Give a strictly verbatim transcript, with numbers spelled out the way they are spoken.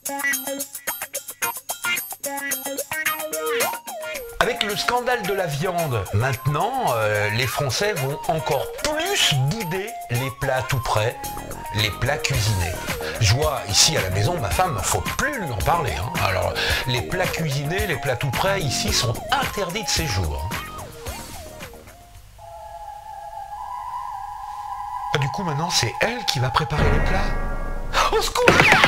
Avec le scandale de la viande, maintenant, euh, les Français vont encore plus bouder les plats tout prêts, les plats cuisinés. Je vois ici à la maison, ma femme, faut plus lui en parler. Hein. Alors, les plats cuisinés, les plats tout prêts, ici, sont interdits de séjour. Ah, du coup, maintenant, c'est elle qui va préparer les plats. Au secours!